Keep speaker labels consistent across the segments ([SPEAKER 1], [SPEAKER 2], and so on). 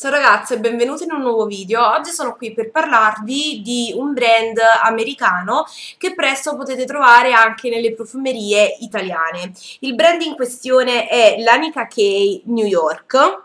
[SPEAKER 1] Ciao ragazze e benvenuti in un nuovo video. Oggi sono qui per parlarvi di un brand americano che presto potete trovare anche nelle profumerie italiane. Il brand in questione è l'Anika K New York.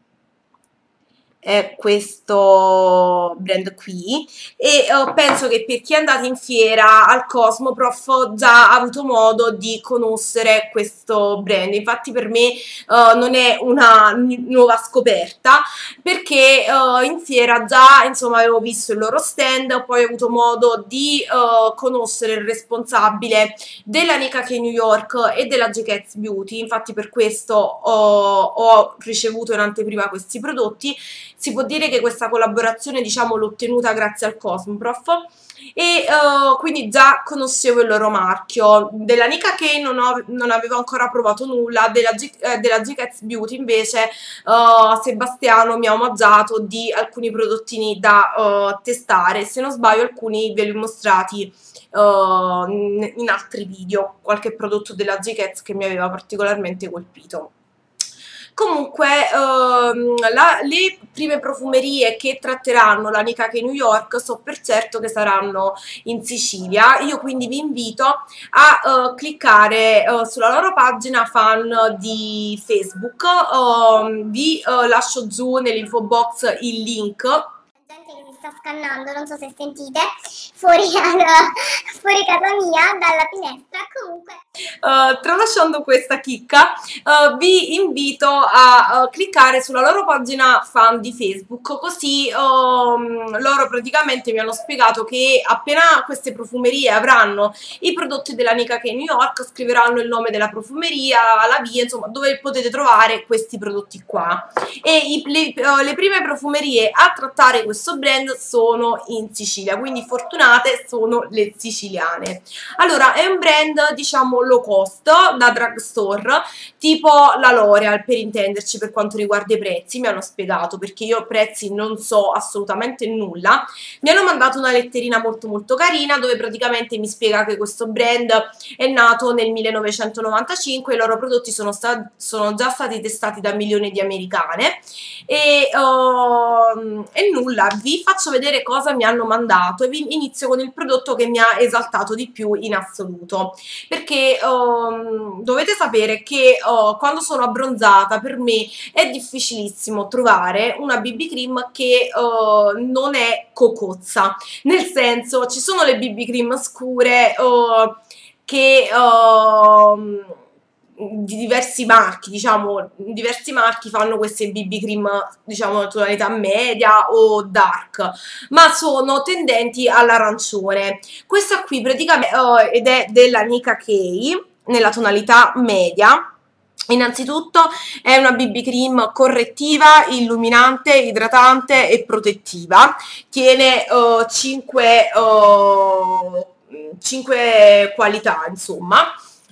[SPEAKER 1] È questo brand qui e penso che per chi è andato in fiera al Cosmoprof già ha avuto modo di conoscere questo brand. Infatti per me non è una nuova scoperta, perché in fiera già insomma avevo visto il loro stand, poi ho avuto modo di conoscere il responsabile della Nika K New York e della J-Cats Beauty. Infatti per questo ho ricevuto in anteprima questi prodotti. Si può dire che questa collaborazione, diciamo, l'ho ottenuta grazie al Cosmoprof e quindi già conoscevo il loro marchio. Della Nika K non avevo ancora provato nulla, della J-Cats Beauty invece Sebastiano mi ha omaggiato di alcuni prodottini da testare. Se non sbaglio alcuni ve li ho mostrati in altri video, qualche prodotto della J-Cats che mi aveva particolarmente colpito. Comunque le prime profumerie che tratteranno la Nika K New York so per certo che saranno in Sicilia. Io quindi vi invito a cliccare sulla loro pagina fan di Facebook. Vi lascio giù nell'info box il link.
[SPEAKER 2] Gente che si sta scannando, non so se sentite, fuori casa mia, dalla finestra. Comunque
[SPEAKER 1] Tralasciando questa chicca, vi invito a cliccare sulla loro pagina fan di Facebook, così loro praticamente mi hanno spiegato che appena queste profumerie avranno i prodotti della Nika K New York, scriveranno il nome della profumeria, la via, insomma, dove potete trovare questi prodotti qua. E le prime profumerie a trattare questo brand sono in Sicilia, quindi fortunate sono le siciliane. Allora, è un brand, diciamo, low cost, da drugstore, tipo la L'Oreal, per intenderci, per quanto riguarda i prezzi. Mi hanno spiegato, perché io prezzi non so assolutamente nulla. Mi hanno mandato una letterina molto molto carina, dove praticamente mi spiega che questo brand è nato nel 1995, i loro prodotti sono già stati testati da milioni di americane e nulla, vi faccio vedere cosa mi hanno mandato e vi inizio con il prodotto che mi ha esaltato di più in assoluto, perché dovete sapere che quando sono abbronzata per me è difficilissimo trovare una BB cream che non è cocozza, nel senso ci sono le BB cream scure che di diversi marchi, diciamo, diversi marchi fanno queste BB cream, diciamo, tonalità media o dark, ma sono tendenti all'arancione. Questa qui praticamente ed è della Nika K nella tonalità media. Innanzitutto è una BB cream correttiva, illuminante, idratante e protettiva. Tiene 5 qualità, insomma.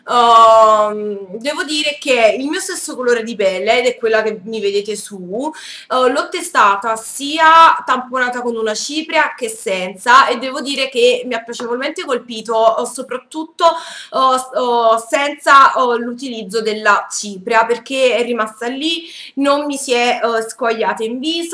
[SPEAKER 1] Devo dire che il mio stesso colore di pelle, ed è quella che mi vedete su, l'ho testata sia tamponata con una cipria che senza, e devo dire che mi ha piacevolmente colpito, soprattutto senza l'utilizzo della cipria, perché è rimasta lì, non mi si è squagliata in viso,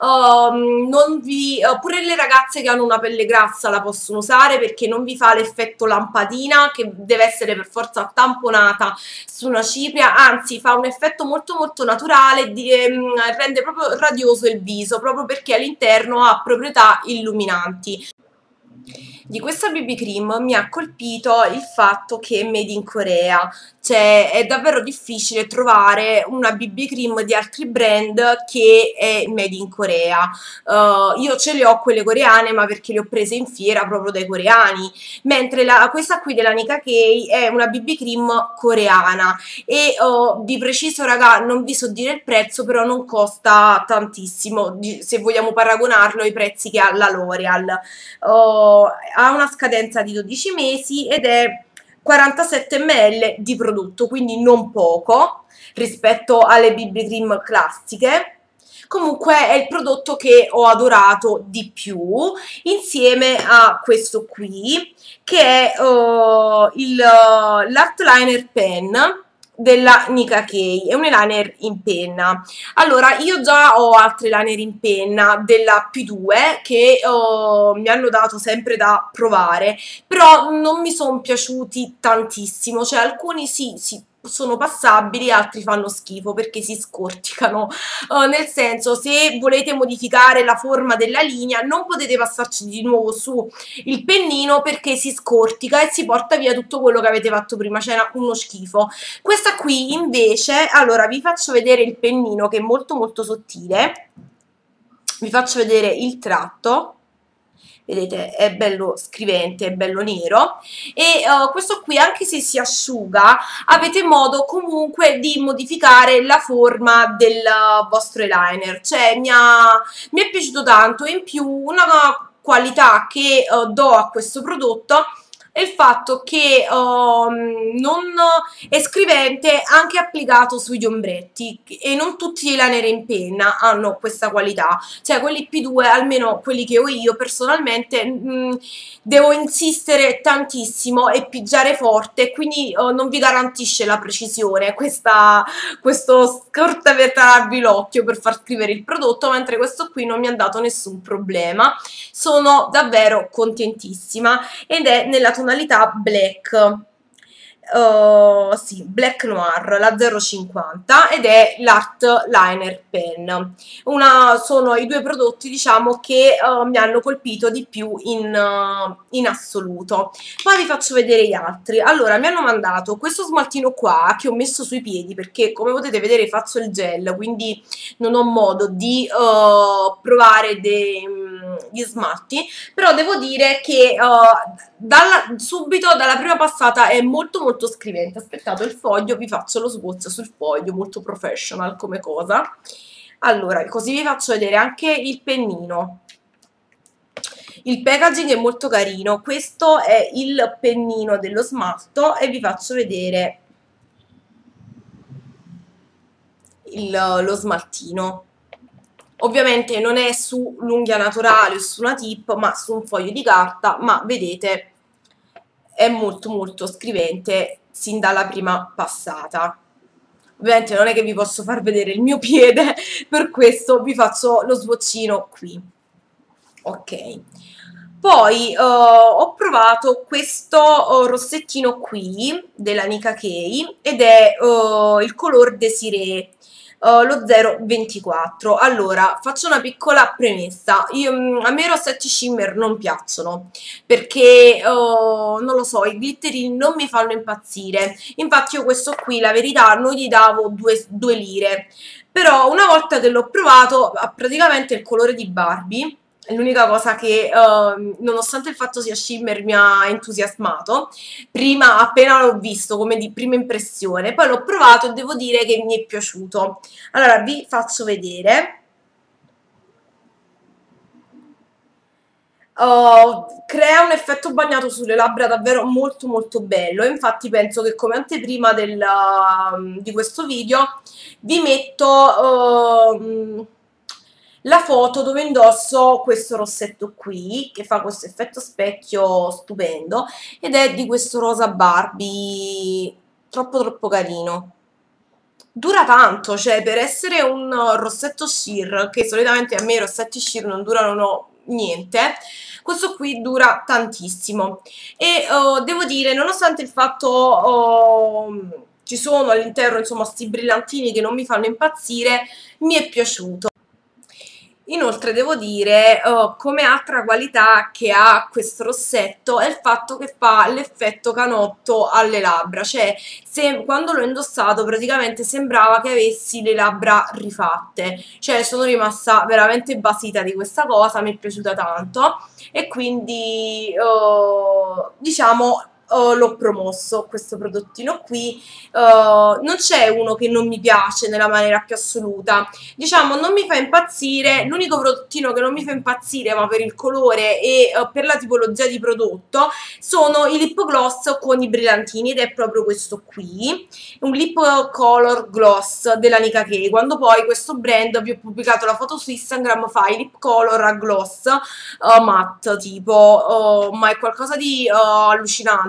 [SPEAKER 1] pure le ragazze che hanno una pelle grassa la possono usare, perché non vi fa l'effetto lampadina che deve essere per forza tamponata su una cipria, anzi fa un effetto molto molto naturale, rende proprio radioso il viso, proprio perché all'interno ha proprietà illuminanti. Di questa BB cream mi ha colpito il fatto che è made in Corea, cioè è davvero difficile trovare una BB cream di altri brand che è made in Corea. Io ce le ho quelle coreane, ma perché le ho prese in fiera proprio dai coreani, mentre questa qui della Nika K è una BB cream coreana e di preciso, raga, non vi so dire il prezzo, però non costa tantissimo se vogliamo paragonarlo ai prezzi che ha la L'Oreal. Ha una scadenza di 12 mesi ed è 47 ml di prodotto, quindi non poco rispetto alle BB cream classiche. Comunque è il prodotto che ho adorato di più, insieme a questo qui, che è l'Art Liner Pen, della Nicka K, è un eyeliner in penna. Allora, io già ho altri eyeliner in penna della P2 che mi hanno dato sempre da provare, però non mi sono piaciuti tantissimo, cioè alcuni sì, sono passabili, altri fanno schifo perché si scorticano. Nel senso, se volete modificare la forma della linea non potete passarci di nuovo su il pennino perché si scortica e si porta via tutto quello che avete fatto prima, cioè uno schifo. Questa qui invece, allora vi faccio vedere il pennino che è molto molto sottile, vi faccio vedere il tratto. Vedete, è bello scrivente, è bello nero e questo qui anche se si asciuga avete modo comunque di modificare la forma del vostro eyeliner, cioè mi è piaciuto tanto. In più una qualità che do a questo prodotto è il fatto che non è scrivente anche applicato sugli ombretti e non tutti gli eyeliner in penna hanno questa qualità, cioè quelli P2, almeno quelli che ho io personalmente, devo insistere tantissimo e pigiare forte, quindi non vi garantisce la precisione questo scortavetrarvi l'occhio per far scrivere il prodotto, mentre questo qui non mi ha dato nessun problema. Sono davvero contentissima ed è nella tonalità black. Sì, Black Noir, la 050 ed è l'Art Liner Pen. Sono i due prodotti diciamo che mi hanno colpito di più in assoluto. Poi vi faccio vedere gli altri. Allora, mi hanno mandato questo smaltino qua che ho messo sui piedi perché come potete vedere faccio il gel, quindi non ho modo di provare gli smalti, però devo dire che subito dalla prima passata è molto molto scrivente. Aspettate il foglio, vi faccio lo swatch sul foglio, molto professional come cosa. Allora, così vi faccio vedere anche il pennino. Il packaging è molto carino, questo è il pennino dello smalto e vi faccio vedere lo smaltino. Ovviamente non è su l'unghia naturale o su una tip, ma su un foglio di carta, ma vedete è molto molto scrivente sin dalla prima passata. Ovviamente non è che vi posso far vedere il mio piede, per questo vi faccio lo swatchino qui. Ok. Poi ho provato questo rossettino qui della Nicka K ed è il color Desiree, lo 024. Allora, faccio una piccola premessa. A me i rossetti shimmer non piacciono perché, non lo so, i glitterini non mi fanno impazzire. Infatti io questo qui, la verità, non gli davo 2 lire. Però una volta che l'ho provato, ha praticamente il colore di Barbie. È l'unica cosa che, nonostante il fatto sia shimmer, mi ha entusiasmato. Prima, appena l'ho visto, come di prima impressione, poi l'ho provato e devo dire che mi è piaciuto. Allora, vi faccio vedere. Crea un effetto bagnato sulle labbra davvero molto molto bello. Infatti penso che come anteprima di questo video vi metto la foto dove indosso questo rossetto qui che fa questo effetto specchio stupendo ed è di questo rosa Barbie troppo troppo carino. Dura tanto, cioè per essere un rossetto sheer, che solitamente a me i rossetti sheer non durano niente, questo qui dura tantissimo e devo dire, nonostante il fatto ci sono all'interno insomma sti brillantini che non mi fanno impazzire, mi è piaciuto. Inoltre devo dire, come altra qualità che ha questo rossetto è il fatto che fa l'effetto canotto alle labbra, cioè quando l'ho indossato praticamente sembrava che avessi le labbra rifatte, cioè sono rimasta veramente basita di questa cosa, mi è piaciuta tanto e quindi diciamo l'ho promosso questo prodottino qui. Non c'è uno che non mi piace nella maniera più assoluta, diciamo non mi fa impazzire. L'unico prodottino che non mi fa impazzire ma per il colore e per la tipologia di prodotto sono i lip gloss con i brillantini ed è proprio questo qui, un lip color gloss della Nicka K. Quando poi questo brand, vi ho pubblicato la foto su Instagram, fa i lip color a gloss matte tipo, ma è qualcosa di allucinante.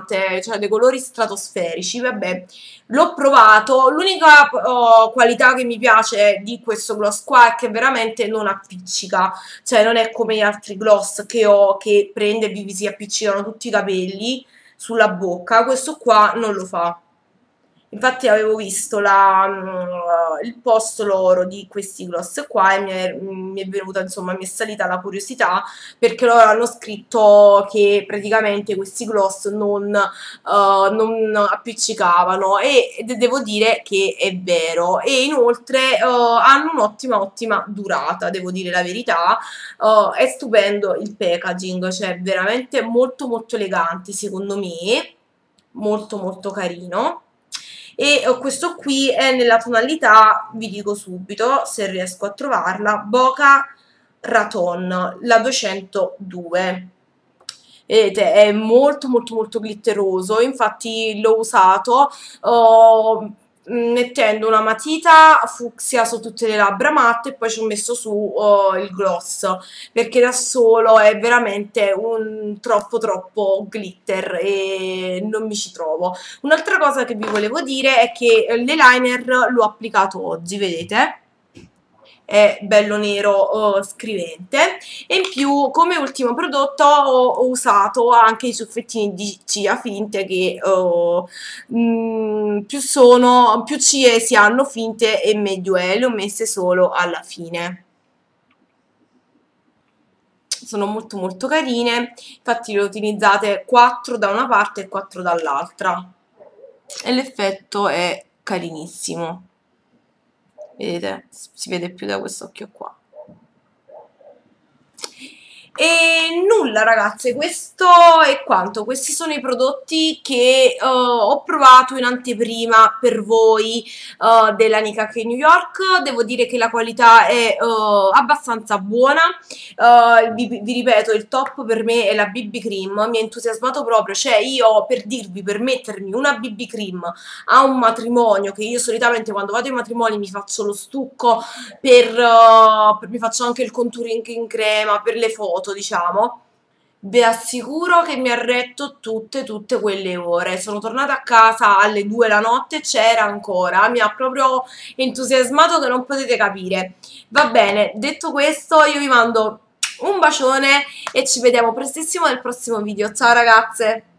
[SPEAKER 1] brillante, cioè dei colori stratosferici, vabbè. L'ho provato, l'unica qualità che mi piace di questo gloss qua è che veramente non appiccica, cioè non è come gli altri gloss che ho che prende e vi si appiccicano tutti i capelli sulla bocca, questo qua non lo fa. Infatti avevo visto il post loro di questi gloss qua e mi è venuta, insomma, mi è salita la curiosità perché loro hanno scritto che praticamente questi gloss non appiccicavano e devo dire che è vero e inoltre hanno un'ottima durata, devo dire la verità. È stupendo il packaging, cioè veramente molto elegante secondo me, molto carino. E questo qui è nella tonalità, vi dico subito se riesco a trovarla, Boca Raton, la 202. Vedete, è molto glitteroso, infatti l'ho usato mettendo una matita fucsia su tutte le labbra matte e poi ci ho messo su il gloss, perché da solo è veramente un troppo glitter e non mi ci trovo. Un'altra cosa che vi volevo dire è che l'eyeliner l'ho applicato oggi, vedete? È bello nero scrivente e in più come ultimo prodotto ho usato anche i ciuffettini di Cia finte che più cie si hanno finte e meglio è, le ho messe solo alla fine. Sono molto carine, infatti le ho utilizzate 4 da una parte e 4 dall'altra e l'effetto è carinissimo. Vedete, si vede più da quest'occhio qua. E nulla ragazze, questo è quanto. Questi sono i prodotti che ho provato in anteprima per voi della Nikake New York. Devo dire che la qualità è abbastanza buona. Vi ripeto, il top per me è la BB Cream, mi ha entusiasmato proprio, cioè io per dirvi, per mettermi una BB Cream a un matrimonio, che io solitamente quando vado ai matrimoni mi faccio lo stucco mi faccio anche il contouring in crema per le foto, diciamo. Vi assicuro che mi ha retto tutte quelle ore. Sono tornata a casa alle 2 la notte, c'era ancora. Mi ha proprio entusiasmato che non potete capire. Va bene, detto questo, io vi mando un bacione e ci vediamo prestissimo nel prossimo video. Ciao ragazze!